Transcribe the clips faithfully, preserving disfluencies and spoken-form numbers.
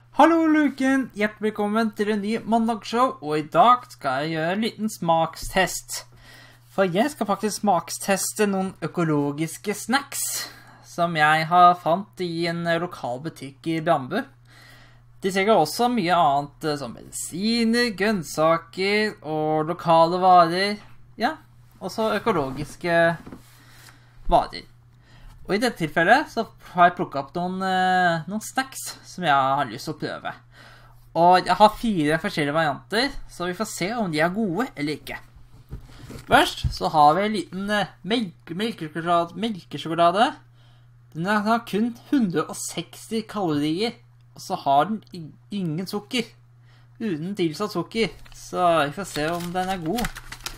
Hallo Luken, hjertelig velkommen til en ny mandagsshow, og i dag skal jeg gjøre en liten smakstest. For jeg skal faktisk smaksteste noen økologiske snacks som jeg har fant i en lokal butikk i Bambu. De selger også mye annet som medisiner, grønnsaker og lokale varer. Ja, også økologiske varer. Og i dette tilfellet så har jeg plukket opp noen, eh, noen snacks som jeg har lyst til å prøve. Og jeg har fire forskjellige varianter, så vi får se om de er gode eller ikke. Først så har vi en liten eh, melk melkesjokolade, melkesjokolade. Den har kun hundre og seksti kalorier, og så har den ingen sukker. Uten tilsatt sukker, så vi får se om den er god.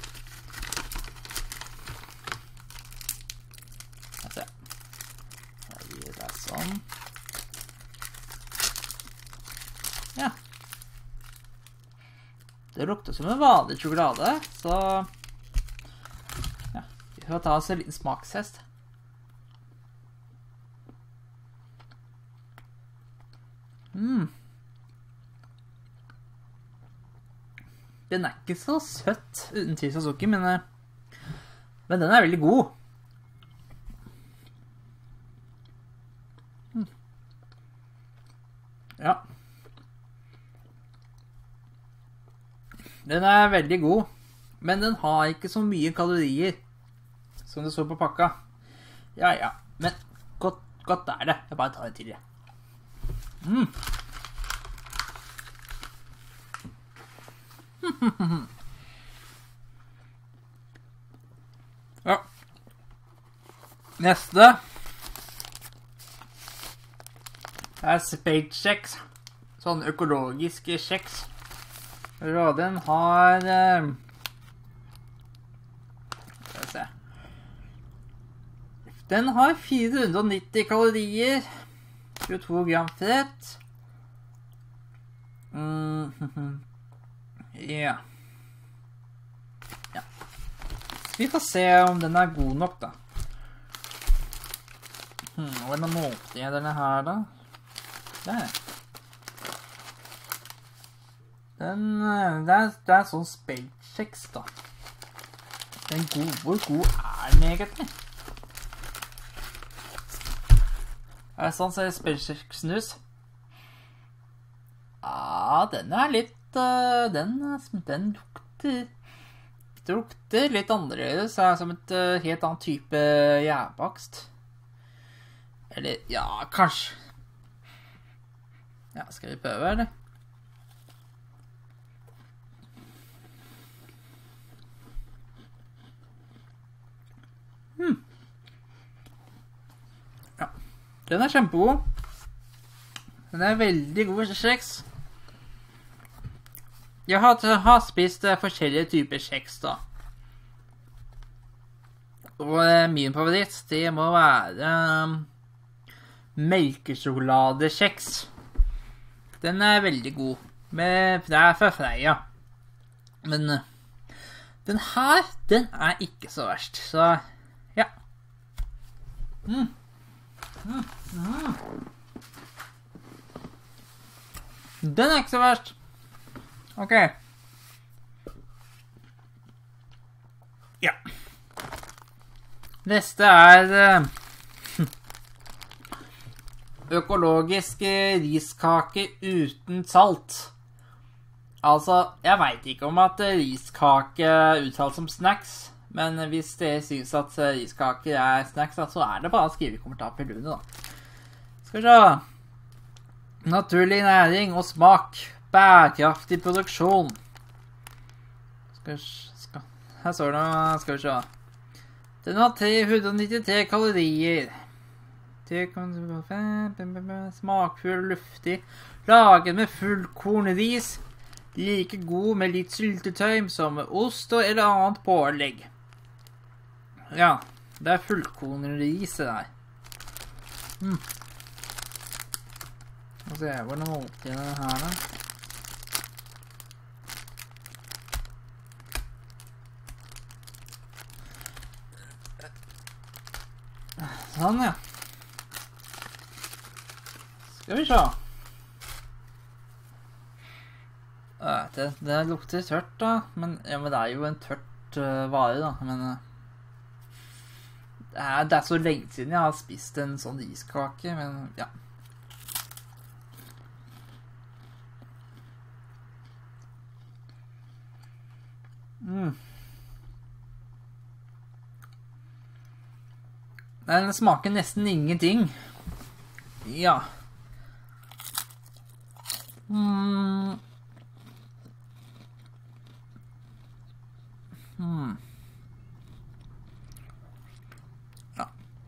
Sånn. Ja. Det lukter som en vanlig sjokolade, så ja, vi får ta oss en liten smakstest. Mm. Den er ikke så søtt uten tilsatt sukker, men, men den er veldig god. Ja. Den er veldig god, men den har ikke så mye kalorier som det står på pakka. Ja, ja, men godt, godt er det. Jeg bare tar en til, ja. Mm. Ja. Neste er Spade kjeks, sånn økologiske kjeks. Og den har eh, skal vi se. Den har fire hundre og nitti kalorier, tjueto gram fett. Mm, ja. Ja. Vi får se om den er god nok, da. Hmm, hvordan måter jeg denne her, da? Der. Den, det er, det er sånn speltkjeks, da. Den god, hvor god er den egentlig? Er det sånn, så er det speltkjeks-snus? Ja, den er litt, uh, den, den lukter, det lukter litt annerledes, det er som et uh, helt annet type gjærbakst. Eller, ja, kanskje. Ja, skal vi prøve, eller? Hmm. Ja, den er kjempegod. Den er veldig god kjeks. Jeg har, har spist forskjellige typer kjeks, da. Og min favoritt, det må være um, melkesjokoladekjeks. Den er veldig god, med, det er fra Freia. Men den her, den er ikke så verst, så ja. Mm. Mm. Mm. Den er ikke så verst. Ok. Ja. Neste er økologiske riskaker uten salt. Altså, jeg vet ikke om at riskake er uttalt som snacks, men hvis dere synes at riskaker er snacks, så er det bare å skrive i kommentarfeltet under, da. Skal vi se. Naturlig næring og smak. Bærekraftig produksjon. Skal vi se. Her står det, skal vi se. Den har tre hundre og nittitre kalorier. Smakfull, luftig, laget med fullkornris, like god med litt syltetøy som med ost eller annet pålegg. Ja, det er fullkornris det der. Mm. Nå ser jeg hvordan måltid det her da. Sånn, ja. Skal vi se. Øh, Det, det lukter tørt da, men, ja, men det er jo en tørt uh, vare da, men uh, det, er, det er så lenge siden jeg har spist en sånn iskake, men ja. Mm. Den smaker nesten ingenting. Ja. Mm. Mm. Ja.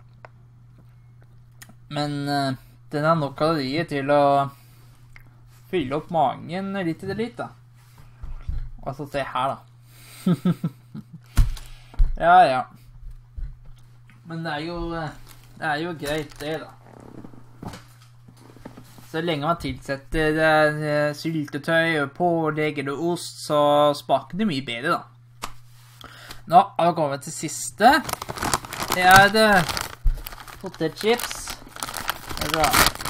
Men uh, den har nok kalorier til å fylle opp magen litt til litt da. Og så se her da. Ja, ja. Men det er jo, det er jo greit det da. Så lenge man tilsetter uh, syltetøy, pålegg eller ost, så smaker det mye bedre da. Nå har vi kommet til siste. Det er det potetchips. Det er bra.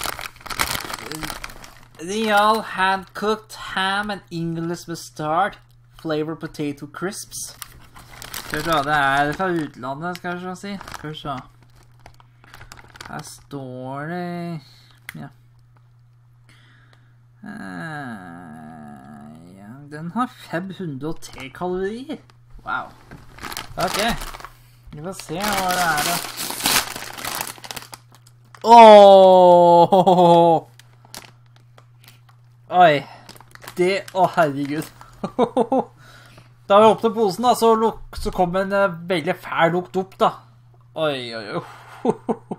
Real hand-cooked ham and English mustard flavor potato crisps. Skal vi se, det er fra utlandet, skal vi si. Skal vi se. Her står det... Ja. Uh, ja. Den har fem hundre og tre kalorier. Wow. Ok. Vi får se hva det er da. Åååå! Oi. Det... Å, herregud. Da vi åpnet posen da, så, luk, så kom en uh, veldig fæl lukt opp da. Oi, oi, oi.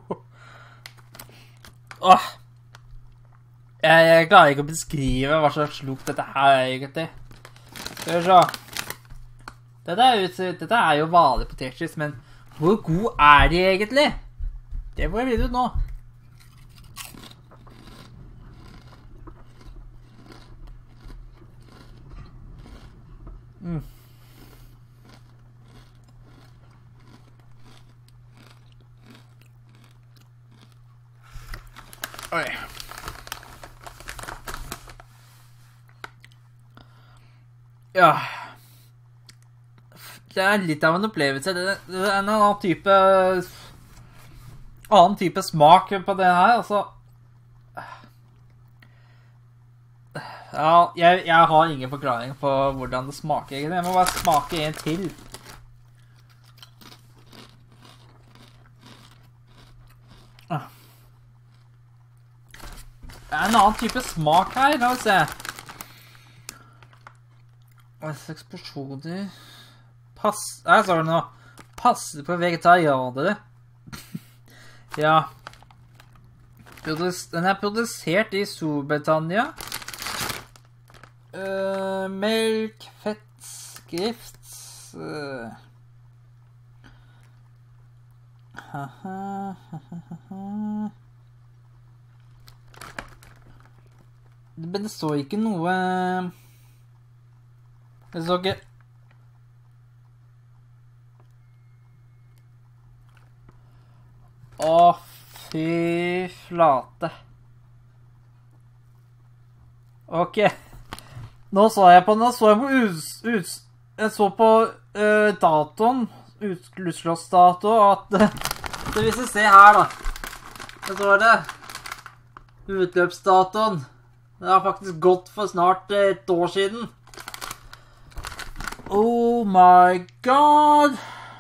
Åh. Jeg, jeg klarer ikke å beskrive hva slags lukt dette her er egentlig. Skal vi se. Dette er, jo, dette er jo vanlig potetchips, men hvor god er de egentlig? Det må jeg vite ut nå. Mm. Oi. Ja. Det er litt av en opplevelse. Det er en annen type annen type smak på det her, altså. Ja, jeg, jeg har ingen forklaring på hvordan det smaker. Jeg må bare smake en til. Det er en annen type smak her, la oss se. Hva slags porsjoner? Pass... Her står det nå. Passer på vegetarianere. Ja. Den er produsert i Storbritannia. Uh, melk, fett, skrift. Uh. Haha, haha. Men det står ikke noe... Det står ikke... Å, fy flate. Ok. Nå så jeg på, nå så jeg på us, us, jeg så på uh, datoen, utslåssdato, at uh, det vil se her da. Det står det. Utløpsdatoen. Det har faktisk gått for snart et år siden. Oh my god.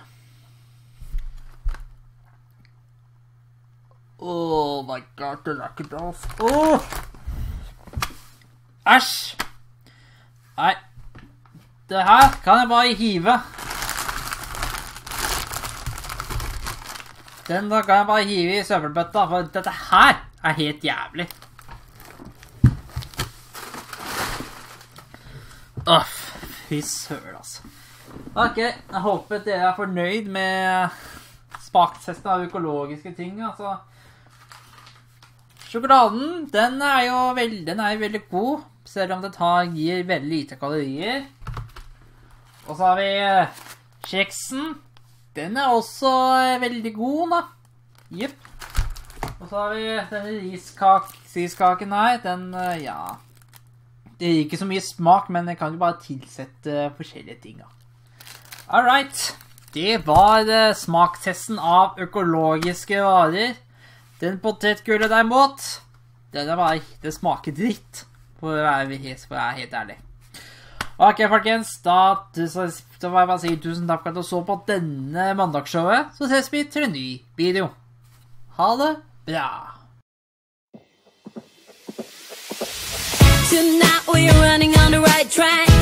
Oh my god, det er ikke bra. Åh! Æsj! Nei. Det her kan jeg bare hive. Den da kan jeg bare hive i søppelbøtta, for dette her er helt jævlig. Åh, fy søl, altså. Ok, jeg håper dere er fornøyd med smakstesten av økologiske ting, altså. Sjokoladen, den er jo veldig, den er jo veldig god, selv om den tar, gir veldig lite kalorier. Og så har vi kjeksen. Den er også veldig god, da. Jepp. Og så har vi denne riskak, riskaken her, den, ja... Det gir ikke så mye smak, men jeg kan jo bare tilsette forskjellige ting. Alright, det var uh, smakstesten av økologiske varer. Den potetgullet derimot, den er bare, det smaker dritt, for å være helt, for å være helt ærlig. Ok, folkens, da, så, så må jeg bare si tusen takk for at du så på denne mandagsshowet, så ses vi til en ny video. Ha det bra! Tonight we're running on the right track.